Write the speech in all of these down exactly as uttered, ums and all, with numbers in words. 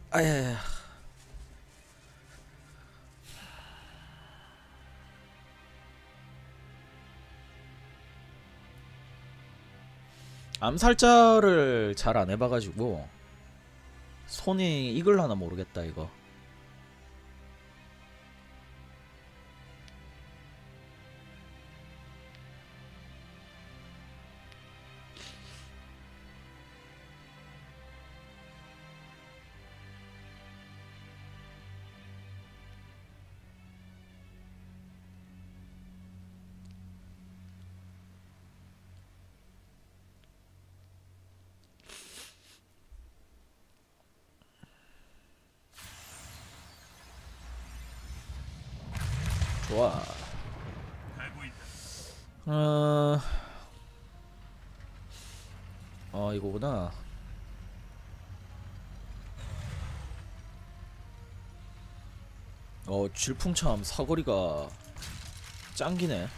아야야. 암살자를 잘 안 해봐가지고 손이 익을라나 모르겠다 이거. 좋아. 어... 어 이거구나. 어 질풍참 사거리가 짱기네.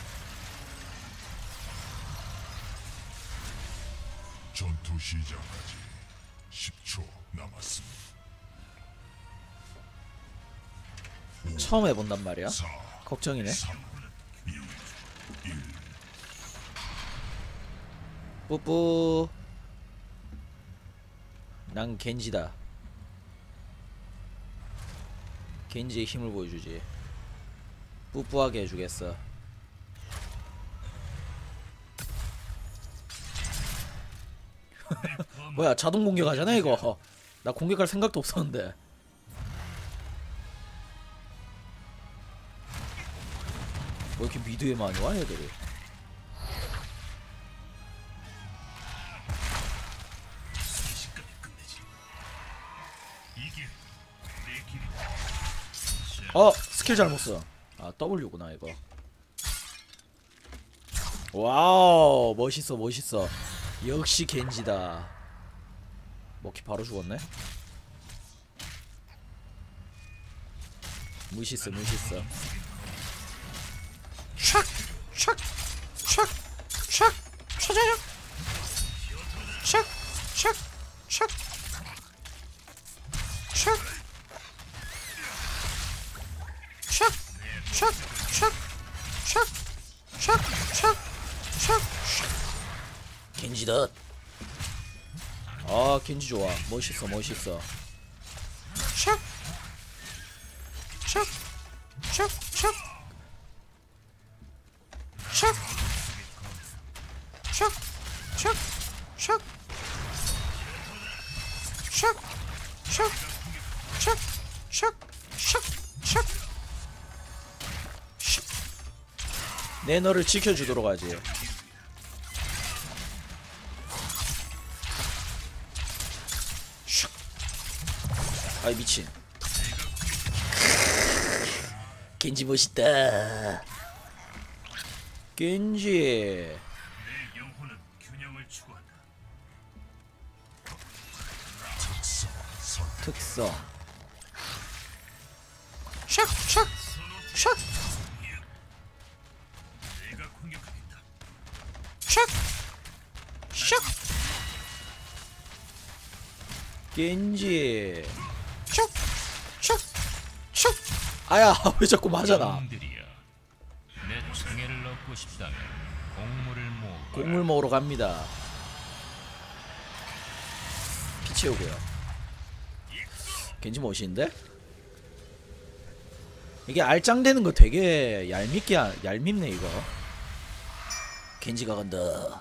전투 시작까지 십 초 남았습니다. 처음 해본단 말이야. 사, 걱정이네. 삼, 이, 일. 뿌뿌. 난 겐지다. 겐지의 힘을 보여주지. 뿌뿌하게 해주겠어. 뭐야 자동 공격하잖아 이거. 나 공격할 생각도 없었는데. 왜 이렇게 미드에 많이 와 애들이. 어 스킬 잘못 써. 아 W구나 이거. 와우 멋있어 멋있어. 역시 겐지다. 먹기 바로 죽었네. 멋있어 멋있어. 촥! 촥! 촥! 촥! 촥! 촥! 촥! 촥! 촥! 촥! 촥! 촥! 촥! 촥! 촥! 촥! 겐지다. 아 겐지 좋아. 멋있어 멋있어. 촥! 촥! 촥! 촥! 촥! 촥! 촥! 촥! 촥! 촥! 촥! 촥! 촥! 촥! 내 너를 지켜주도록 하지. 아이 미친. 겐지 멋있다. 겐지 특성 선 특성 샥! 샥! 샥! 샥! 샥! 겐지 샥! 샥! 샥! 아야 왜 자꾸 맞아 나. 영웅들이여, 내 총애를 얻고 싶다면 공물을 모으고 곡물 먹으러 갑니다. 피 채우고요. 겐지 멋있는데? 이게 알짱되는 거 되게 얄밉게 얄밉네 이거. 겐지가 간다.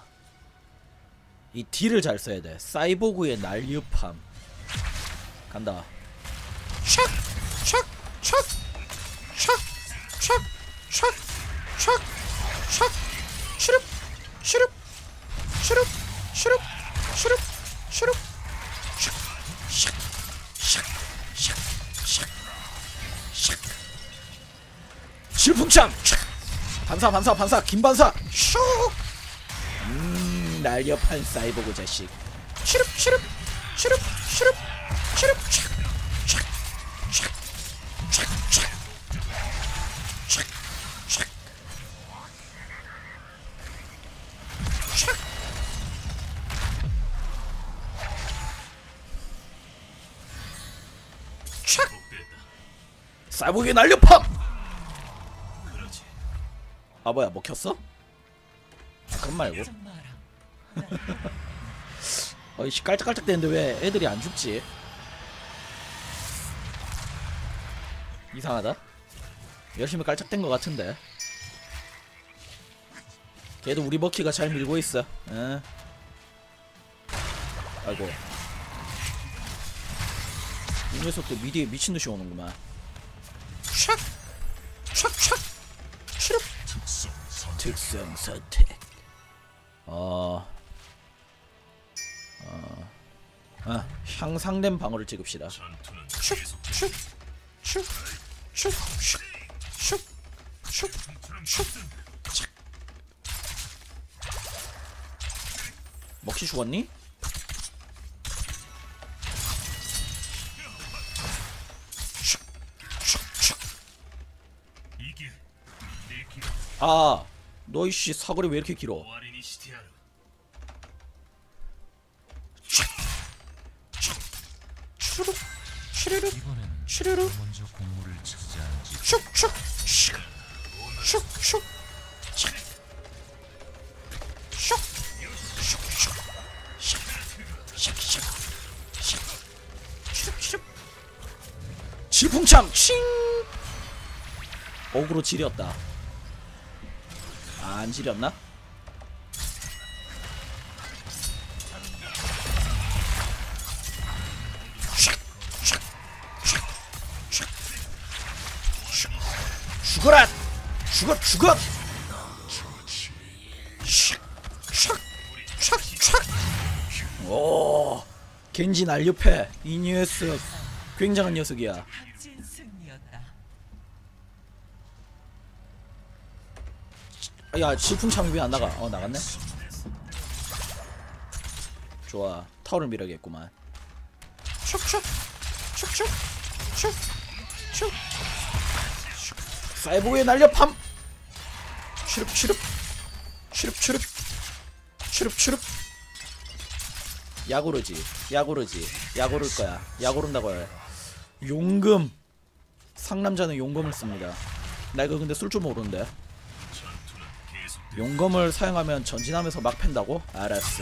이 딜을 잘 써야 돼. 사이보그의 날렵함. 간다. 샥! 샥! 샥! 샥! 샥! 샥! 샥! 샥! 시룹! 시룹! 시룹! 시룹! 시룹! 시룹! 샥! 샥! 샥! 샥! 샥! 샥! 질풍참! 샥! 반사 반사 반사 김반사! 슉! 음 날렵한 사이보그 자식. 시룹! 시룹! 시룹! 시룹! 시룹! 샥! 샥! 샥! 샥! 샥! 샥! 샥! 샥! 촥! 사이보그의 날렵함! 아 뭐야 먹혔어? 아 그런 말고 어이씨 깔짝깔짝 되는데 왜 애들이 안 죽지? 이상하다. 열심히 깔짝댄 것 같은데. 걔도 우리 버키가 잘 밀고 있어. 에. 아이고 이 녀석도 미디에 미친듯이 오는구만. 촥! 촥촥! 추릅! 특성 선택. 특성 선택. 어... 어... 아, 향상된 방어를 찍읍시다. 슉! 슉! 슉! 슉! 슉! 슉! 슉! 슉! 착! 먹히 죽었니? 아, 너 이씨 사거리 왜 이렇게 길어? 슈르, 슈르르, 슈르르, 먼저 공물을 차지하는지 슉슉, 슉, 슉슉, 슉, 슉, 슉, 슉, 슉, 슉, 슉, 슈르, 슈르. 질풍참, 칭. 어그로 지렸다. 안 지렸나? 죽어라! 죽어 죽어! 샥샥샥! 오, 겐지 날렵해. 이 녀석 굉장한 녀석이야. 야, 질풍참이 왜 안 나가? 어, 나갔네. 좋아, 타워를 밀어야겠구만. 슉슉, 슉슉, 슉, 슉. 사이보그의 날렵함. 추릅 추릅, 추릅 추릅, 추릅 추릅. 야구르지, 야구르지, 야구를 거야. 야구른다고 해. 용금. 상남자는 용금을 씁니다. 나 이거 근데 쓸 줄 모르는데. 용검을 사용하면 전진하면서 막 팬다고? 알았어.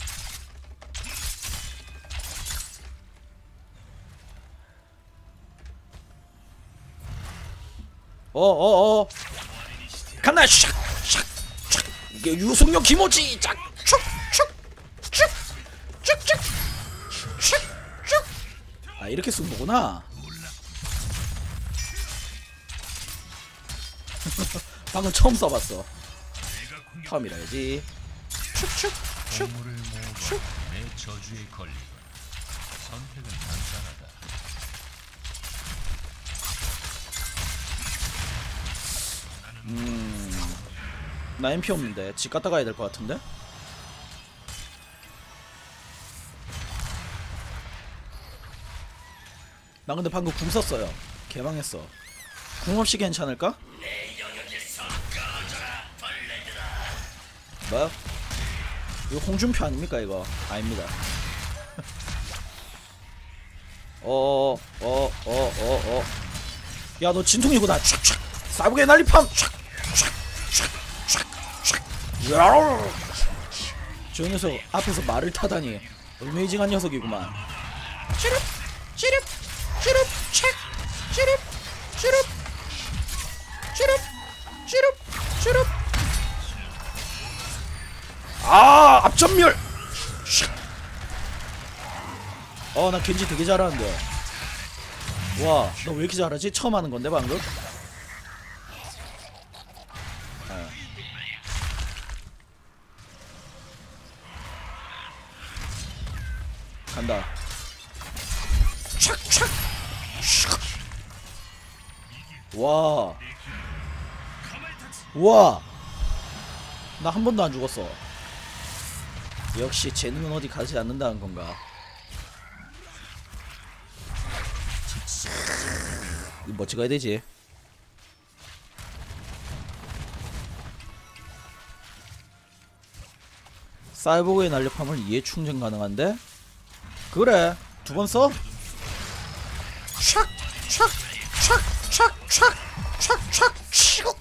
어어어 간다. 샥! 샥! 샥! 이게 유승용 김오지! 짝! 슉! 슉! 슉! 슉! 슉! 슉! 슉! 아 이렇게 쓰는 거구나. 방금 처음 써봤어. 텀이라야지. 슉슉 슉. 공물을 모으고 내 저주에 걸리고 선택은 간단하다. 음, 나 엠피 없는데 집 갔다 가야 될 것 같은데? 나 근데 방금 궁 썼어요. 개망했어. 궁 없이 괜찮을까? 뭐? 이거 홍준표 아닙니까 이거? 아닙니다. 어어어어어 어, 어, 어, 어. 야 너 진통이구나. 촥촥 사이보그의 난리팜. 촥촥촥촥. 저 녀석 앞에서 말을 타다니 어메이징한 녀석이구만. 찌릅 찌릅 찌릅 촥 찌릅 찌릅 찌릅 찌릅 찌릅. 아 앞전멸. 어 나 겐지 되게 잘하는데. 와 너 왜 이렇게 잘하지? 처음 하는 건데 방금? 아. 간다. 착착. 와. 와. 나 한 번도 안 죽었어. 역시 재능은 어디 가지 않는다는 건가? 뭐 찍어야 되지? 사이보그의 날렵함을 이해 충전 가능한데? 그래 두 번 써? 촥, 촥, 촥, 촥, 촥, 촥, 촥, 치고.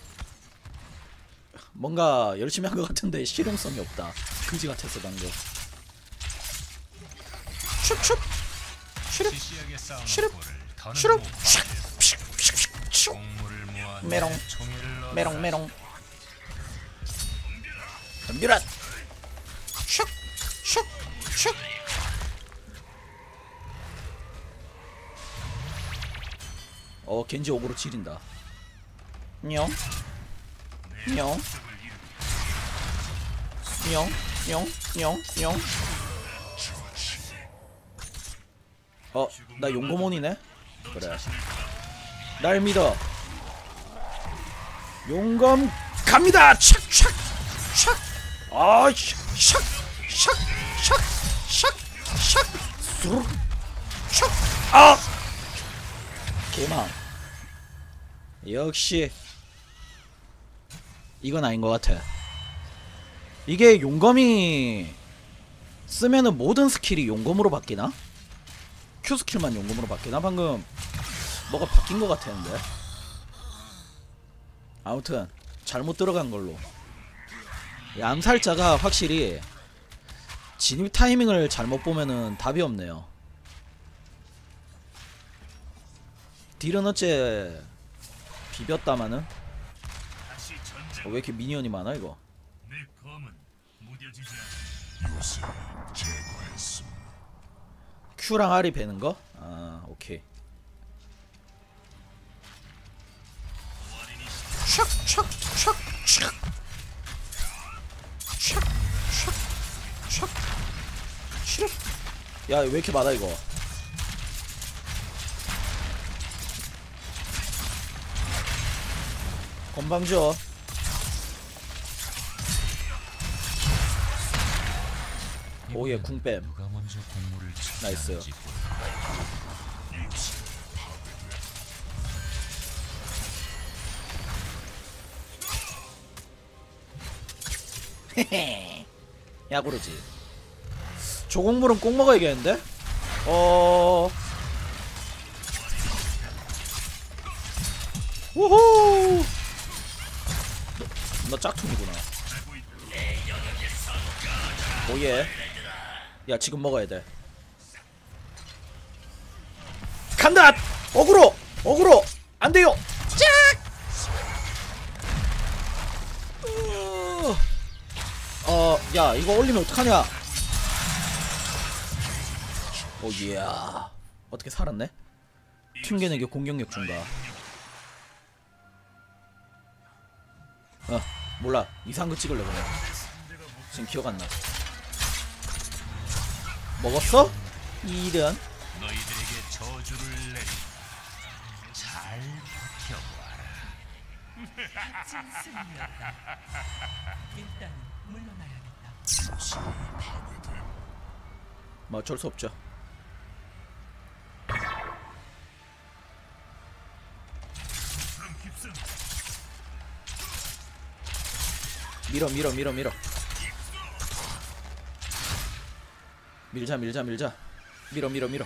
뭔가 열심히 한 것 같은데 실용성이 없다. 그지 같았어 방금. 슉슉, 시럽, 시시하게 싸우는 시럽, 꼴을 더는 시럽, 못 샥, 봐요. 슉, 슉, 슉, 슉. 공물을 모아 메롱, 총애를 넣어 메롱, 메롱. 덤벼라. 슉, 슉, 슉. 어, 겐지 옥으로 지린다. 냥, 냥, 냥, 냥, 냥, 냥. 어, 나 용검원이네. 그래. 날 믿어. 용검 갑니다. 촥, 촥, 촥. 아, 샥, 샥, 샥, 샥, 샥, 샥, 샥. 아, 개망. 역시 이건 아닌 것 같아. 이게 용검이 쓰면은 모든 스킬이 용검으로 바뀌나? Q 스킬만 용검으로 바뀌나? 방금 뭐가 바뀐 것 같았는데. 아무튼 잘못 들어간 걸로. 이 암살자가 확실히 진입 타이밍을 잘못 보면은 답이 없네요. 딜은 어째 비볐다마는. 어, 왜 이렇게 미니언이 많아 이거? 요새 제거했음. Q랑 R이 베는 거? 아, 오케이. 촥, 촥, 촥, 촥. 촥, 촥, 촥. 싫어. 야, 왜 이렇게 많아 이거? 건방져. 오예, 궁뱀. 누가 먼저 공물을 나이스. 차지하는지 헤헤. 야구르지. 조공물은 꼭 먹어야겠는데? 어. 우후. 너, 너 짝퉁이구나. 오예. 야, 지금 먹어야 돼. 간다. 어그로. 어그로. 안 돼요. 짝. 어. 어, 야, 이거 올리면 어떡하냐? 오, 이야. 어떻게 살았네? 튕겨내기 공격력 준다. 어, 몰라. 이상한 거 찍을래, 그냥. 지금 기억 안 나. 먹었어? 이런. 너희들에게 저주를 내리. 잘 버텨봐라. 진승이었다. 일단 물러나야겠다. 요새 파괴됨. 뭐 어쩔 수 없죠. 밀어 밀어 밀어 밀어. 밀자 밀자 밀자. 밀어 밀어 밀어.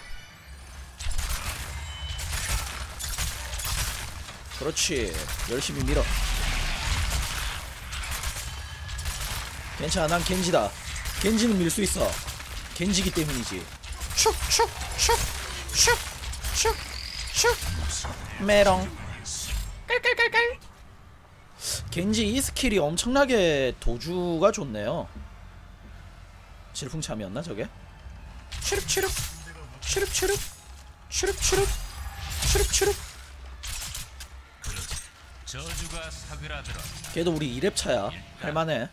그렇지. 열심히 밀어. 괜찮아, 난 겐지다. 겐지는 밀 수 있어. 겐지기 때문이지. 슉슉슉슉슉슉. 메롱. 깔깔깔깔. 겐지 이 스킬이 엄청나게 도주가 좋네요. 질풍참이었나 저게? 추릅추릅 추릅추릅 추릅추릅 추릅추릅. 저주가 사그라들어. 걔도 우리 이 렙 차야. 할만해.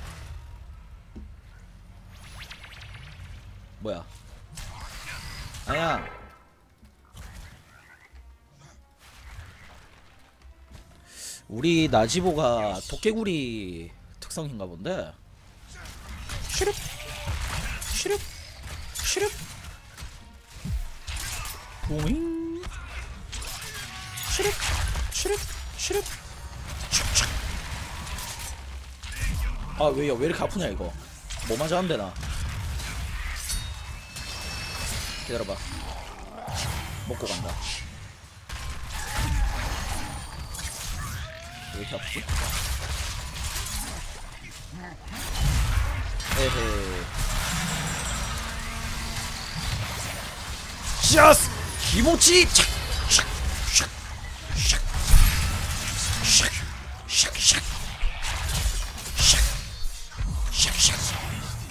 뭐야? 아야. 우리 나지보가 도깨구리 특성인가 본데. 슈릅 슈릅 슈릅 보잉. 슈릅 슈릅 슈릅 촥촥. 아, 왜요? 왜 이렇게 아프냐 이거? 뭐 맞아 안 되나? 기다려봐. 먹고 간다. 왜 이렇게 아프지? 에헤. 샤스! 기모치! 촥! 샥! 샥! 샥! 샥! 샥! 샥! 샥! 샥! 샥!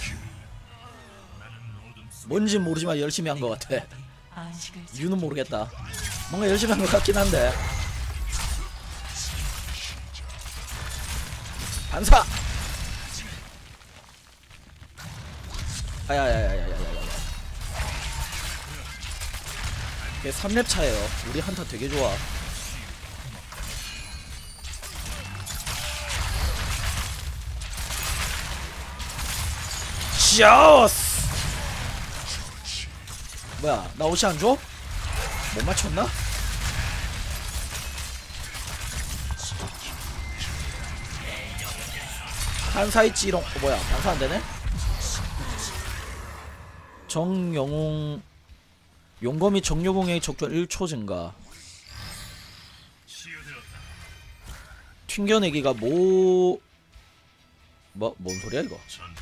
뭔진 모르지만 열심히 한 것 같아. 안식을 이유는 모르겠다. 뭔가 열심히 한 것 같긴 한데. 반사! 아야야야야야야야. 이게 삼 렙 차예요. 우리 한타 되게 좋아. 샤오스! 뭐야, 나 옷이 안 줘? 못 맞췄나? 반사있지롱. 어, 뭐야, 반사 안 되네? 정영웅 용검이 정유공의 적절 일 초 증가. 튕겨내기가 뭐... 뭐? 뭔 소리야 이거?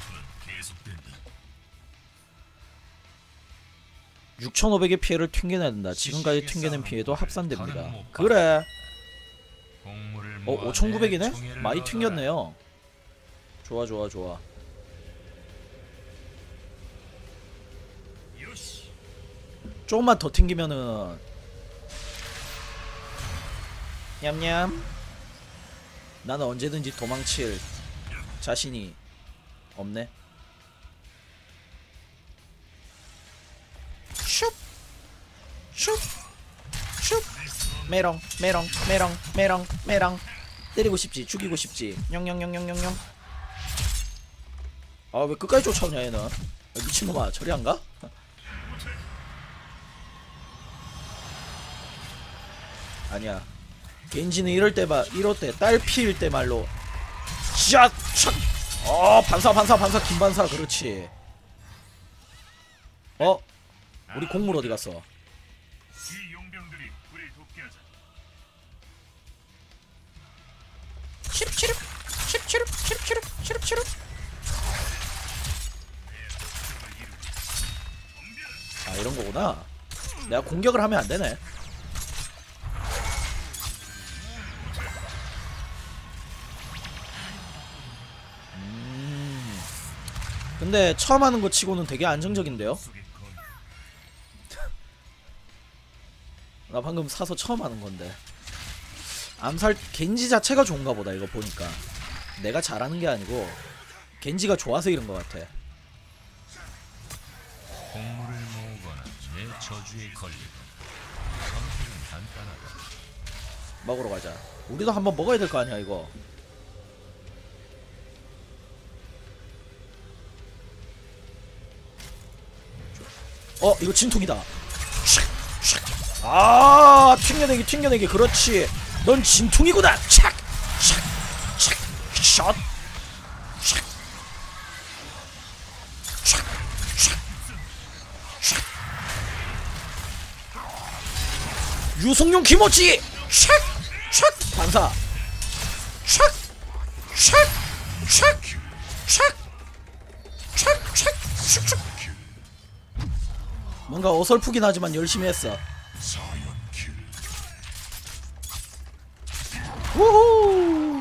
육천오백의 피해를 튕겨내야 된다. 지금까지 튕겨낸 피해도 합산됩니다. 그래. 어? 오천구백이네? 많이 튕겼네요. 좋아 좋아 좋아. 조금만 더 튕기면은 냠냠. 나는 언제든지 도망칠 자신이 없네. 슉! 슉! 슉! 메롱 메롱 메롱 메롱 메롱. 때리고 싶지, 죽이고 싶지. 영영영영영영. 아, 왜 끝까지 쫓아오냐 얘는. 야, 미친놈아, 저리 안 가? 아니야. 겐지는 이럴 때만, 이럴 때 딸피일 때 말로 샷! 샷! 어, 반사 반사 반사 김반사. 그렇지. 어? 우리 공물 어디 갔어? 칩치릅 칩치릅 칩치릅 칩치릅. 아, 이런 거구나. 내가 공격을 하면 안 되네. 음. 근데 처음 하는 거 치고는 되게 안정적인데요? 나 방금 사서 처음 하는 건데. 암살 겐지 자체가 좋은가 보다. 이거 보니까 내가 잘하는 게 아니고 겐지가 좋아서 이런 것 같아. 공물을 모으거나 내 저주에 걸리고 선택은 간단하다. 먹으러 가자. 우리도 한번 먹어야 될 거 아니야 이거. 어, 이거 진통이다. 아, 튕겨내기 튕겨내기. 그렇지. 넌 진퉁이구나. 착! 착! 착! 샷! 착! 착! 착! 착! 유성룡 김오지! 착! 착! 반사! 착! 착! 착! 착! 착! 착! 착! 착! 뭔가 어설프긴 하지만 열심히 했어. 우후!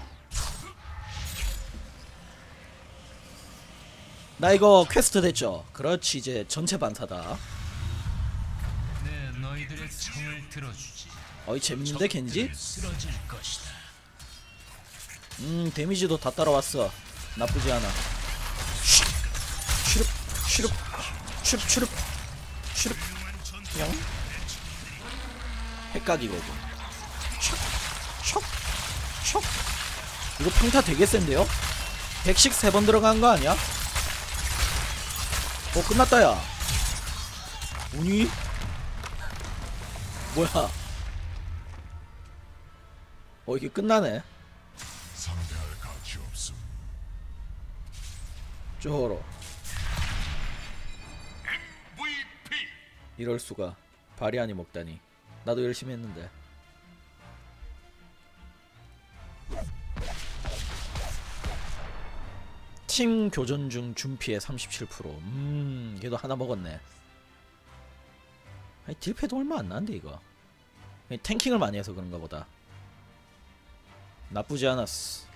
나 이거 퀘스트 됐죠? 그렇지, 이제 전체 반사다. 네, 너희들의 청을 들어주지. 어이, 재밌는데 겐지? 쓰러질 것이다. 음, 데미지도 다 따라왔어. 나쁘지 않아. 슈릅 슈릅 슈릅 슈릅 슈릅. 영 핵각이거든. 촉! 촉! 이거 평타 되게 센데요? 백씩 세 번 들어간 거 아니야? 어, 끝났다 야. 우니? 뭐야? 어, 이게 끝나네. 상대할 가치 없음. 쪼로. 이럴 수가. 바리안이 먹다니. 나도 열심히 했는데. 팀 교전 중 준피해 삼십칠 퍼센트. 음, 걔도 하나 먹었네. 아니, 딜패도 얼마 안 나는데 이거. 탱킹을 많이 해서 그런가 보다. 나쁘지 않았어.